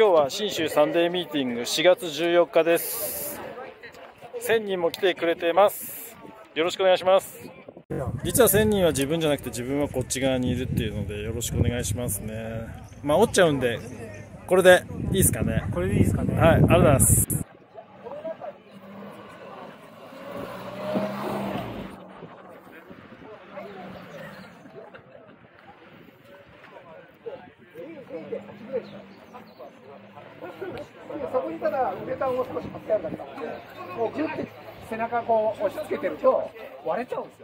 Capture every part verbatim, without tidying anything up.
今日は信州サンデーミーティングしがつじゅうよっかです。せんにんも来てくれてます。よろしくお願いします。実はせんにんは自分じゃなくて自分はこっち側にいるっていうのでよろしくお願いしますね。まあ折っちゃうんでこれでいいですかね。 これでいいですかね。 はい、ありがとうございます。 そこにただウレタンを少し貼ってあるだけなので、もうギュッて背中こう押し付けてると割れちゃうんですよ。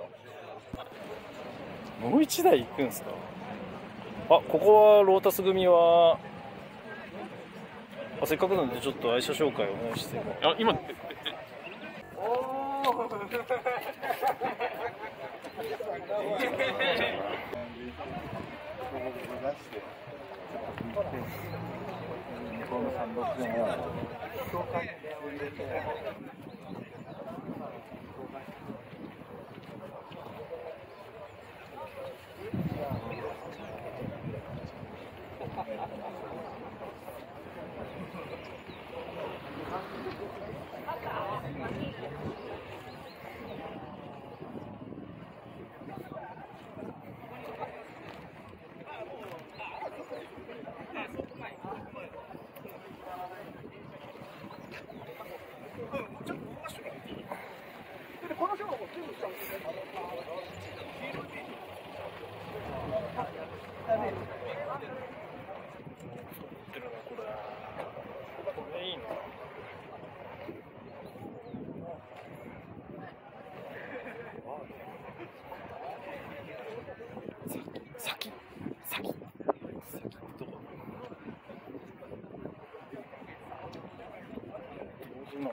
もう一台行くんですか。あ、ここはロータス組はあ、せっかくなんでちょっと愛車紹介をお願いしても。あ、今おお先先先どこ同時なんだ。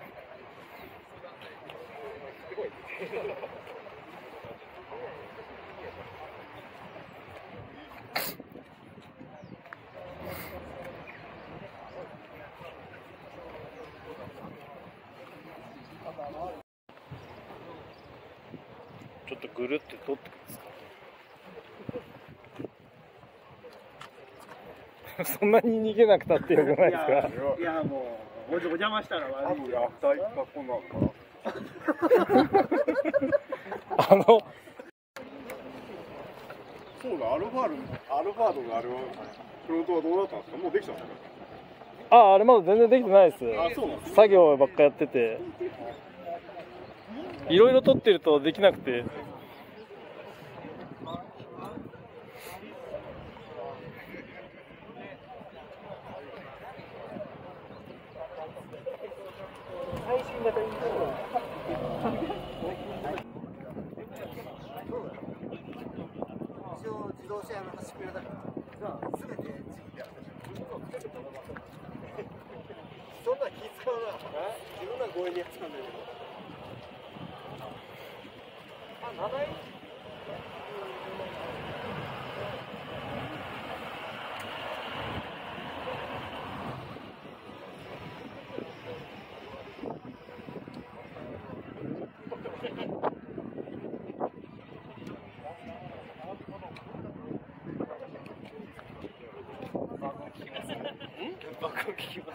ちょっとぐるって取ってください。そんなに逃げなくたってよくないですか。 いやもうお邪魔したら悪い。 あのそうだ、アルファールアルファードのあれはフロントはどうだったんですか。もうできたんですか。 あ、あれまだ全然できてないです。 あ、そうなんです。 作業ばっかやってていろいろ撮ってるとできなくて。 自動車屋の端っこだからすべて自分でやる。そんな気使うな。自分は強引にやっちゃうんだけど。あ、なない。 爆音聞きます。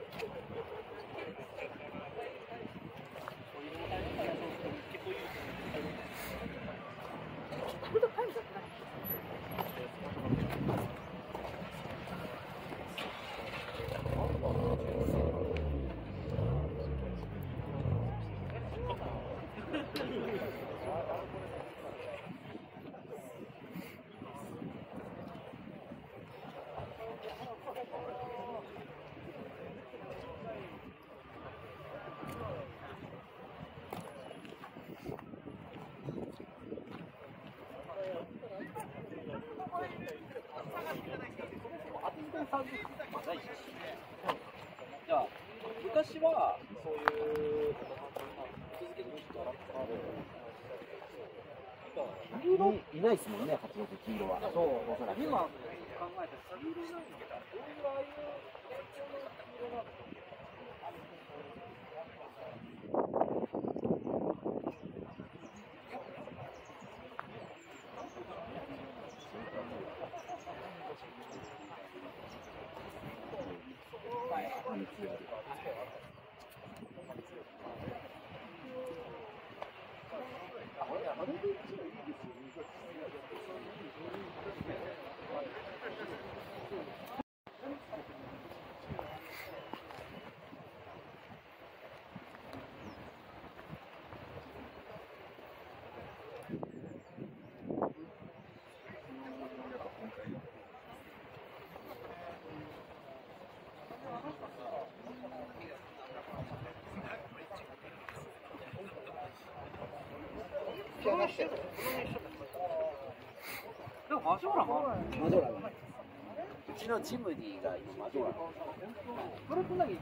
じゃあ昔はそういう続けてもちょっと黄色いないですもんね、はちろく黄色は。そう、今考えたら黄色なんですけど、どういうああいう黄色なの。 加熱用で。 でもマジョーラもある。 マジョーラが。うちのジムニーが今マジョーラ。 それと何？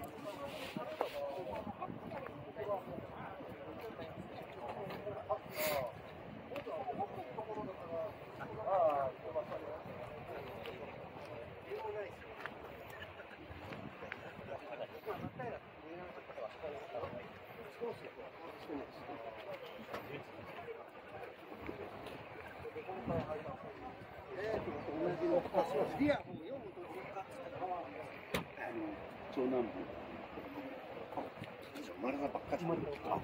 リアを読むと長男部丸がばっかり丸があ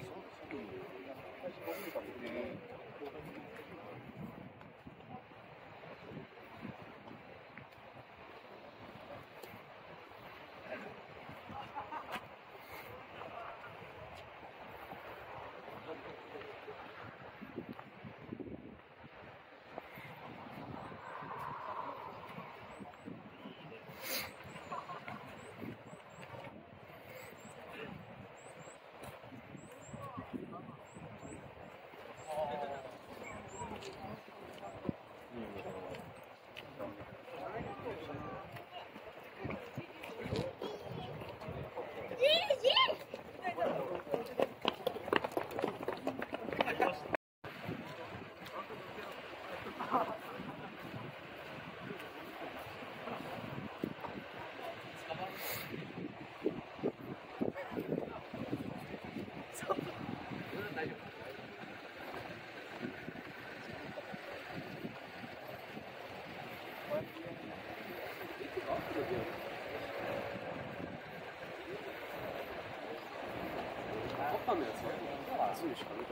パパのやつは熱いしかないから。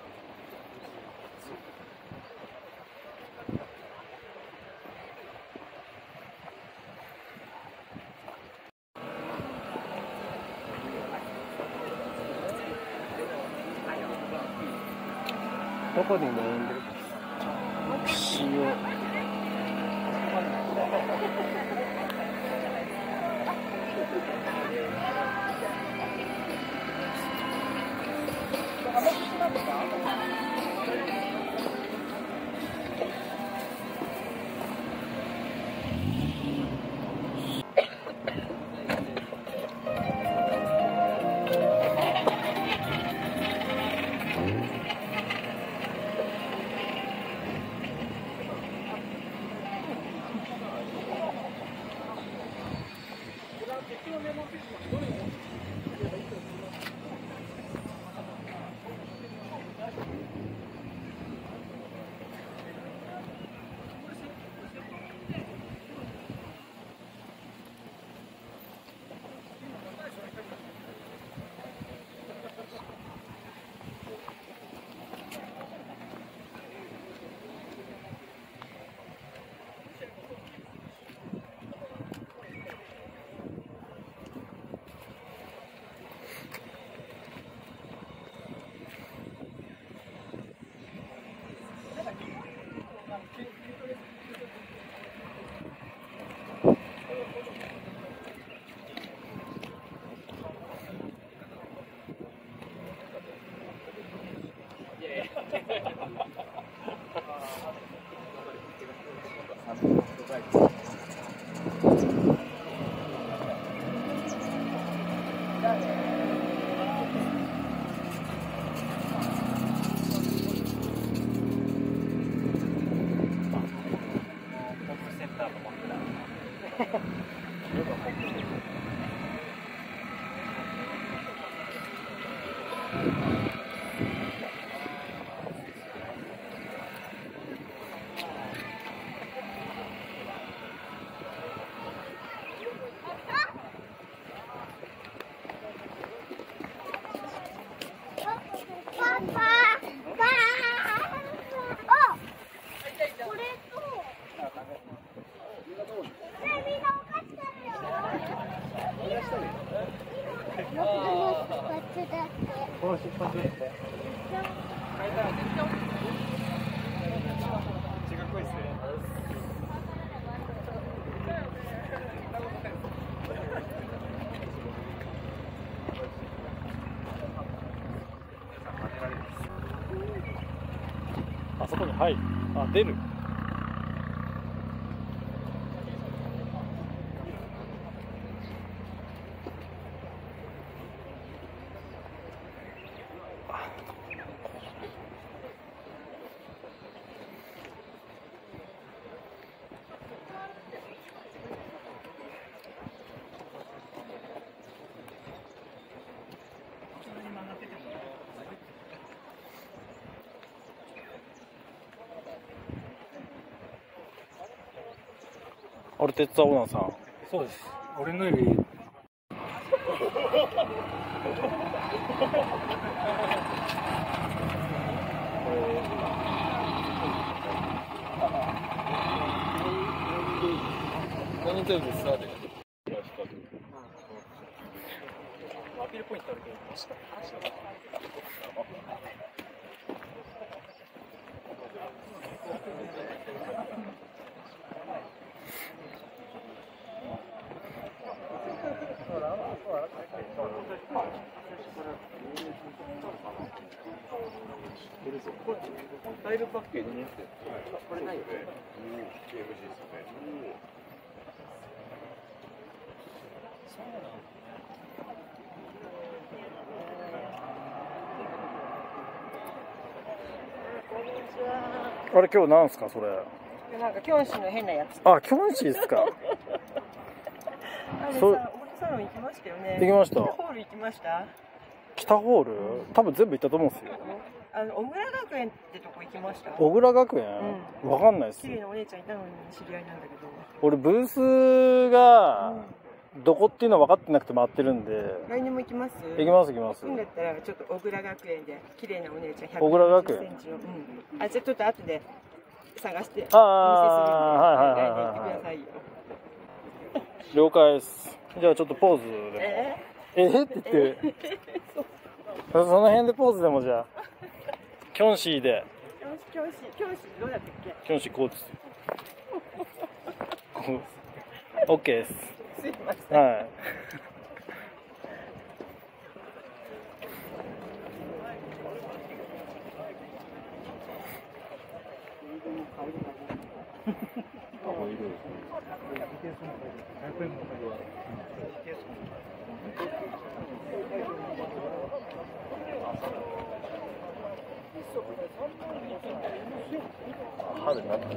どこで悩んでる？塩。 この出発だって。 あそこに入る。あ、出る。アルテッツァオーナーさん。 そうです。俺のより。 何テレビですか？アピールポイントあるけど。 タイルパッケージにこれないよね。 あれ今日なんすかそれ？ なんかキョンシーの変なやつ。 あ、キョンシーですか。 あれさ、オートサロン行きましたよね。 行きました。 北ホール行きました。 北ホール？多分全部行ったと思うんですよ。 あの小倉学園ってとこ行きました。 小倉学園？ うん、 わかんないです。 綺麗なお姉ちゃんいたのに知り合いなんだけど。 俺ブースがどこっていうの分かってなくて回ってるんで。 来年も行きます？ 行きます行きます。 いいんだったらちょっと小倉学園で綺麗なお姉ちゃんひゃく小倉学園。 センチの。うん。あ、じゃあちょっと後で探してお見せするんで。 ああ、はいはいはいはい。 来年行ってくださいよ。 了解です。じゃあちょっとポーズでも。 えー、えー、って言って。その辺でポーズでもじゃあ。キョンシーで。 キョンシー、キョンシーどうだったっけ？ キョンシーこうです。オッケーです。 すいません。 はい。春になったね。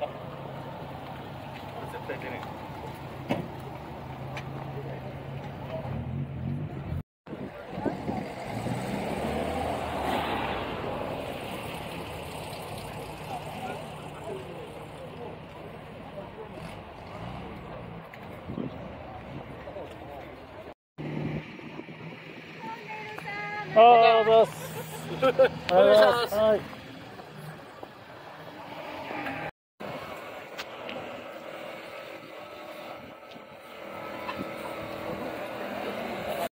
絶対出ない。 ありがとうございます。ありがとうございます。はい。